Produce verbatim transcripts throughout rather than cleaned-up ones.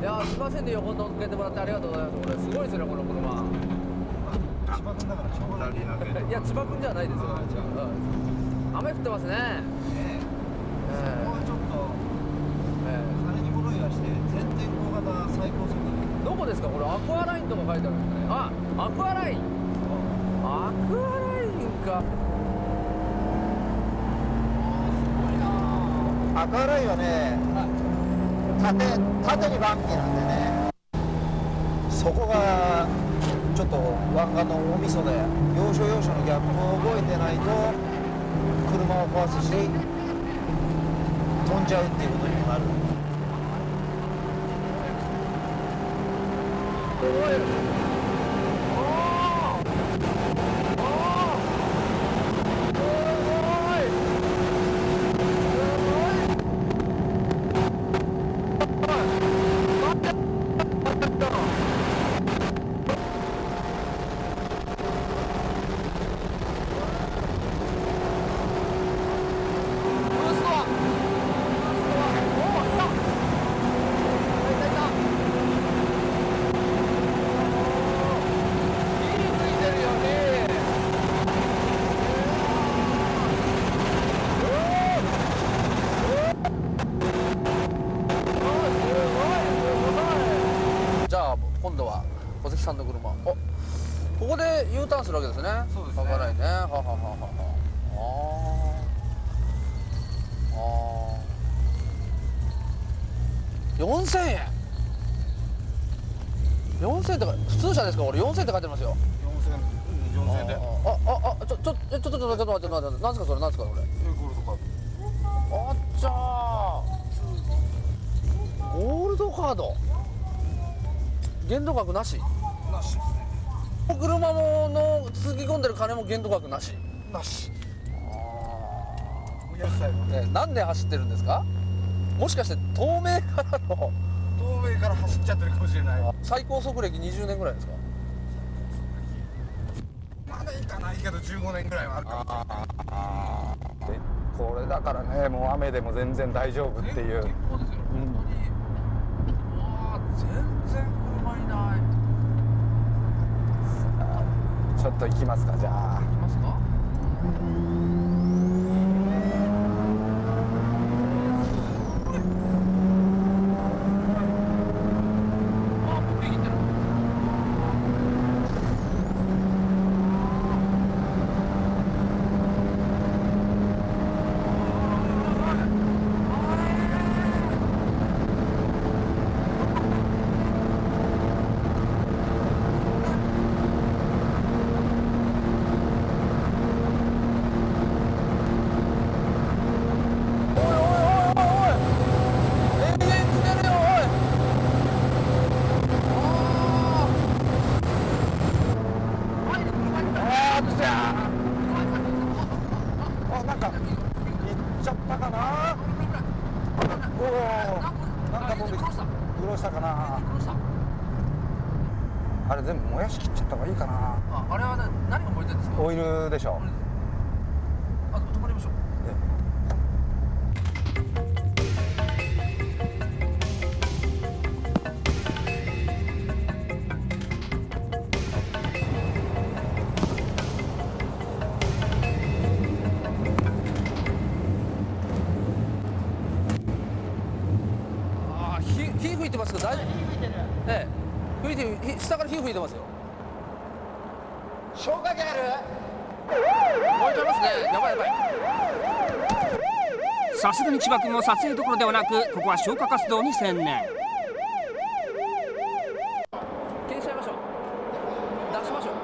やすいませんね、横乗っけてもらってありがとうございます。これすごいですね、この車。 千葉君だからしょうがない。 いや千葉君じゃないですよ。雨降ってますね。 ねえ、そこはちょっと金に物言わして全天候型最高速度。 どこですかこれ？アクアラインとか書いてあるんですね。あ、アクアライン。アクアラインか。 アクアラインはね、縦縦にバンキーなんでね、そこがちょっと湾岸の大みそで要所要所のギャップを覚えてないと車を壊すし飛んじゃうっていうことにもなる。 今度は小関さんの車。お、ここで U ターンするわけですね。 そうですね。 わからないね。ははははは。ああ。よんせんえん。よんせんえんって普通車ですか？俺よんせんえんって書いてますよ。 よんせん、よんせんで。 あああ、ちょちょちょちょちょちょちょっと待って待って、なんですかそれ、なんですかそれ。 ゴールドカード。 あっちゃー。ゴールドカード。限度額なし。 なしですね。 車ものつぎ込んでる金も限度額なし。 なし。 ああ。ね、何年走ってるんですか？もしかして東名からの東名から走っちゃってるかもしれない。 最高速歴にじゅうねんぐらいですか？ まだいかないけどじゅうごねんぐらいはあるかもしれない。 ああ。 これだからね、もう雨でも全然大丈夫っていう。 結構ですよ。本当に。うわー、全然車いない。 ちょっと行きますか、じゃあ。 行きますか？ あれ全部燃やし切っちゃった方がいいかな。 あ、あれは、ね、何が燃えてるんですか？ オイルでしょ。 あ、止まりましょう。ああ、火、火吹いてますか？大丈夫？火吹いてる。ええ、吹いてる、下から火吹いてますよ。 消火器ある？ 燃えちゃいますね。やばいやばい。 さすがに千葉君も撮影どころではなく、ここは消火活動に専念。 消しちゃいましょう。出しましょう。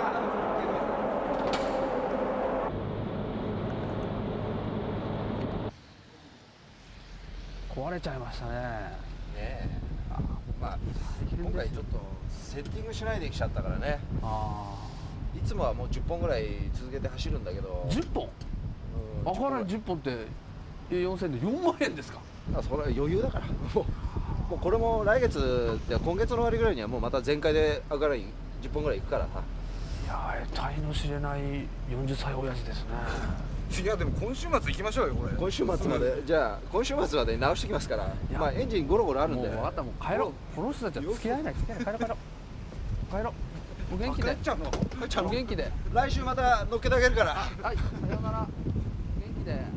壊れちゃいましたね。 ねえ。あ、まあ今回ちょっとセッティングしないで来ちゃったからね。 ああ。 いつもはもうじゅっぽんぐらい続けて走るんだけど。 じゅっぽん？あからじゅっぽんってよんせんでよんまんえんですか？ あ、それは余裕だから。もう、もうこれも来月いや今月の終わりぐらいにはもうまた全開でアクアラインじゅっぽんぐらい行くからさ。 いやー、得体の知れないよんじゅっさい親父ですね。 いやでも今週末行きましょうよこれ。 今週末までじゃあ今週末まで直してきますから。まあエンジンゴロゴロあるんで。 もう分かった、もう帰ろう。この人たちは付き合えない、付き合えない。帰ろう帰ろう帰ろう。もう元気で。 帰っちゃうの。帰っちゃうの。 元気で。 来週また乗っけてあげるから。 はい、さようなら。元気で。